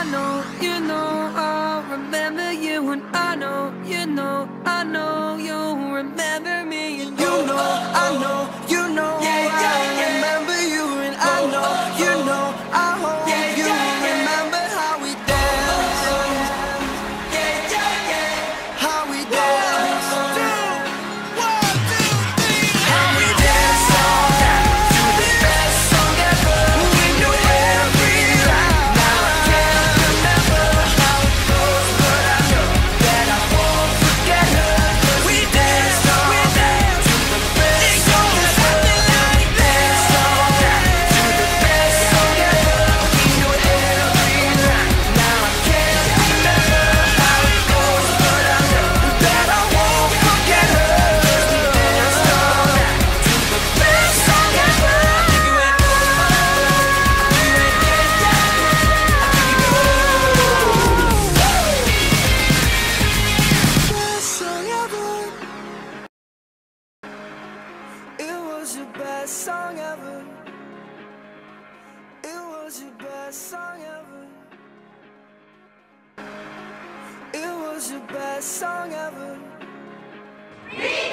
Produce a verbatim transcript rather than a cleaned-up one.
know, you know, I'll remember you. And I know, you know, I know you'll remember me. And you know, I know, you know, yeah, yeah, I yeah. remember you. And I know, you know, I hope yeah, you yeah, remember yeah. how we danced. Yeah, yeah, yeah. How we danced. One, two, one, two, three. How we danced all night to the best song ever. We knew every line. Now I can't remember how it goes, but I know that I won't forget her. 'Cause we danced all night to the best song ever. We danced all night to the best song ever. We knew every line. Now I can't remember how it goes, but I know that I won't forget her. 'Cause we danced all night to the best song ever. Best song ever. It was your best song ever. It was your best song ever. It was your best song ever.